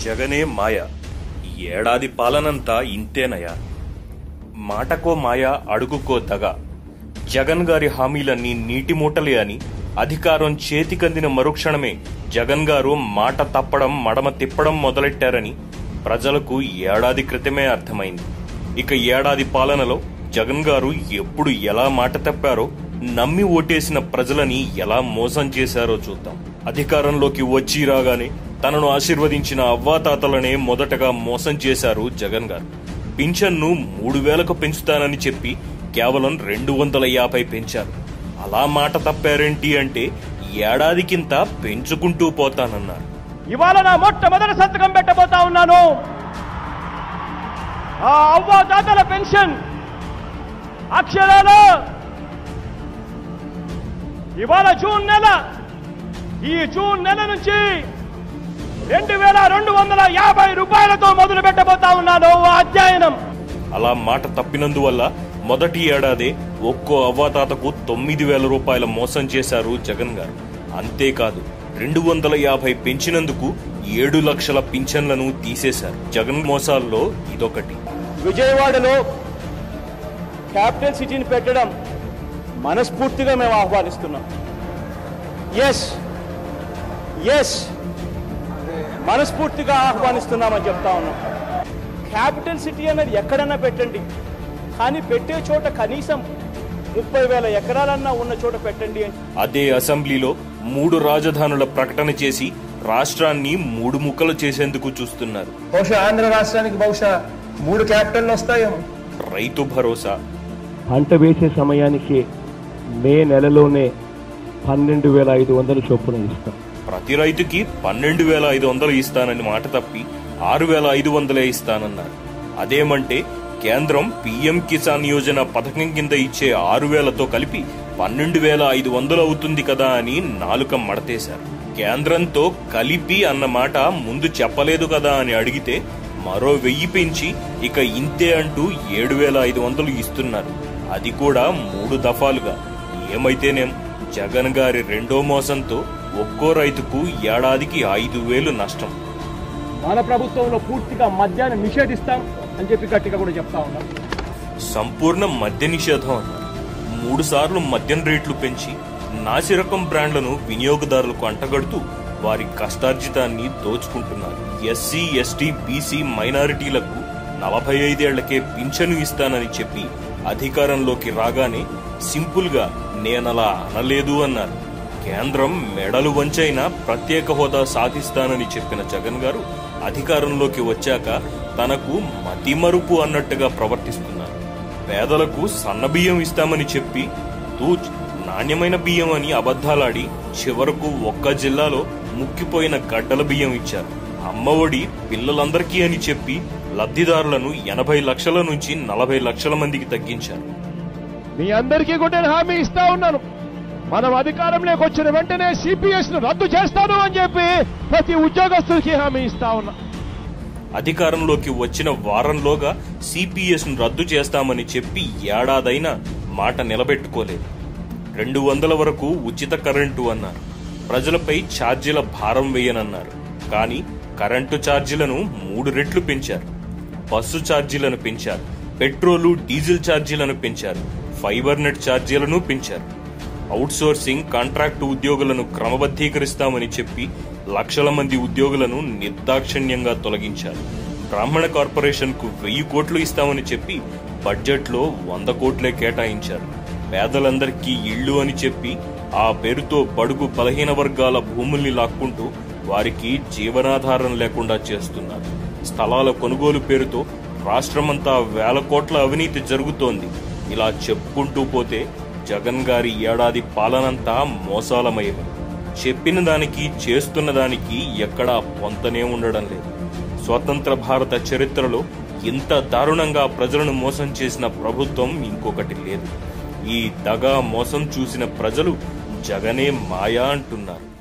జగనే మాయ, ఏడాది పాలనంతా ఇంతేనయా. మాటకో మాయ, అడుగుకో దగ. జగన్ గారి హామీలన్నీ నీటి మూటలే అని అధికారం చేతికందిన మరుక్షణమే జగన్ గారు మాట తప్పడం, మడమ తిప్పడం మొదలెట్టారని ప్రజలకు ఏడాది క్రితమే అర్థమైంది. ఇక ఏడాది పాలనలో జగన్ గారు ఎప్పుడు ఎలా మాట తప్పారో, నమ్మి ఓటేసిన ప్రజలని ఎలా మోసం చేశారో చూద్దాం. అధికారంలోకి వచ్చి రాగానే తనను ఆశీర్వదించిన అవ్వాతాతలనే మొదటగా మోసం చేశారు జగన్ గారు. పింఛన్ను 3000కు పెంచుతానని చెప్పి కేవలం 250 పెంచారు. అలా మాట తప్పారేంటి అంటే ఏడాదికింత పెంచుకుంటూ పోతానన్నారు. ఇవాళ నా మొట్టమొదటి సంతకం పెట్టబోతా ఉన్నాను. ఆ అవ్వాతాతల పెన్షన్ అక్షరాల ఇవాళ ఈ జూన్ నెల నుంచి 2250 రూపాయలతో మొదలు పెట్టబోతా ఉన్నాను అధ్యయనం. అలా మాట తప్పినందువల్ల మొదటి ఏడాదే ఒక్కో అవ్వాతాతకు 9000 రూపాయల మోసం చేశారు జగన్ గారు. అంతేకాదు 250 పెంచినందుకు 7 లక్షల పింఛన్లను తీసేశారు. జగన్ మోసాల్లో ఇదొకటి. విజయవాడలో క్యాపిటల్ సిటీని పెట్టడం మనస్ఫూర్తిగా మేము ఆహ్వానిస్తున్నాం. ఎస్ మనస్ఫూర్తిగా ఆహ్వానిస్తున్నామని చెప్తా ఉన్నాం. క్యాపిటల్ సిటీ అనేది ఎక్కడన్నా పెట్టండి, కానీ పెట్టే చోట కనీసం 30,000 ఎకరాలన్నా ఉన్న చోట పెట్టండి. అదే అసెంబ్లీలో 3 రాజధానుల ప్రకటన చేసి రాష్ట్రాన్ని 3 ముక్కలు చేసేందుకు చూస్తున్నారు. బహుశా ఆంధ్ర రాష్ట్రానికి 3 క్యాపిటల్ వస్తాయేమో. రైతు భరోసా, పంట వేసే సమయానికి మే నెలలోనే 12,500 చొప్పున ఇస్తాం. ప్రతి రైతుకి 12,500 ఇస్తానని మాట తప్పి 6,500 ఇస్తానన్నారు. అదేమంటే కేంద్రం పీఎం కిసాన్ యోజన పథకం కింద ఇచ్చే 6,000తో కలిపి 12,500 అవుతుంది కదా అని నాలుక మడతేశారు. కేంద్రంతో కలిపి అన్నమాట ముందు చెప్పలేదు కదా అని అడిగితే మరో 1000 పెంచి ఇక ఇంతే అంటూ 7,500 ఇస్తున్నారు. అది కూడా 3 దఫాలుగా. ఏమైతేనేం జగన్ గారి రెండో మోసంతో ఒక్కో రైతుకు ఏడాదికి 5,000 నష్టం. మన ప్రభుత్వంలో పూర్తిగా మద్యాన్ని నిషేధిస్తాం అని చెప్పి గట్టిగా కూడా చెప్తా ఉన్నాం. సంపూర్ణ మద్య నిషేధం అన్నారు. 3 సార్లు మద్యం రేట్లు పెంచి నాసిరకం బ్రాండ్లను వినియోగదారులకు అంటగడుతూ వారి కష్టార్జితాన్ని దోచుకుంటున్నారు. ఎస్సీ, ఎస్టీ, బీసీ మైనారిటీలకు 45 ఏళ్లకే పింఛను ఇస్తానని చెప్పి అధికారంలోకి రాగానే సింపుల్ గా నేనలా అనలేదు అన్నారు. కేంద్రం మెడలు వంచైనా ప్రత్యేక హోదా సాధిస్తానని చెప్పిన జగన్ గారు అధికారంలోకి వచ్చాక తనకు మతిమరుపు అన్నట్టుగా ప్రవర్తిస్తున్నారు. పేదలకు సన్నబియ్యం ఇస్తామని చెప్పి తూచ్ నాణ్యమైన బియ్యం అని అబద్ధాలాడి చివరకు ఒక్క జిల్లాలో ముక్కిపోయిన గడ్డల బియ్యం ఇచ్చారు. అమ్మఒడి పిల్లలందరికీ అని చెప్పి లబ్ధిదారులను 80 లక్షల నుంచి 40 లక్షల మందికి తగ్గించారు. మీ అందరికీ కూడా నేను హామీ ఇస్తా ఉన్నాను. మనం అధికారంలోకి వచ్చిన వెంటనే సిపిఎస్ ను రద్దు చేస్తాను అని చెప్పి ప్రతి ఉద్యోగస్తులకి హామీ ఇస్తా ఉన్నా. అధికారంలోకి వచ్చిన వారంలోగా సిపిఎస్ ను రద్దు చేస్తామని చెప్పి ఏడాదైనా మాట నిలబెట్టుకోలేదు. 200 వరకు ఉచిత కరెంటు అన్నారు. ప్రజలపై ఛార్జీల భారం వేయనన్నారు. కానీ కరెంటు ఛార్జీలను 3 రెట్లు పెంచారు. బస్సు ఛార్జీలను పెంచారు. పెట్రోలు, డీజిల్ ఛార్జీలను పెంచారు. ఫైబర్ నెట్ ఛార్జీలను పెంచారు. అవుట్ సోర్సింగ్, కాంట్రాక్టు ఉద్యోగులను క్రమబద్ధీకరిస్తామని చెప్పి లక్షల మంది ఉద్యోగులను నిర్దాక్షిణ్యంగా తొలగించారు. బ్రాహ్మణ కార్పొరేషన్ కు 1000 కోట్లు ఇస్తామని చెప్పి బడ్జెట్ లో 100 కోట్లే కేటాయించారు. పేదలందరికీ ఇళ్లు అని చెప్పి ఆ పేరుతో బడుగు బలహీన వర్గాల భూముల్ని లాక్కుంటూ వారికి జీవనాధారం లేకుండా చేస్తున్నారు. స్థలాల కొనుగోలు పేరుతో రాష్ట్రమంతా 1000 కోట్ల అవినీతి జరుగుతోంది. ఇలా చెప్పుకుంటూ పోతే జగన్ గారి ఏడాది పాలనంతా మోసాలమయమే. చెప్పిన దానికి చేస్తున్న దానికి ఎక్కడా పొంతనే ఉండడం లేదు. స్వతంత్ర భారత చరిత్రలో ఇంత దారుణంగా ప్రజలను మోసం చేసిన ప్రభుత్వం ఇంకొకటి లేదు. ఈ దగా మోసం చూసిన ప్రజలు జగనే మాయా అంటున్నారు.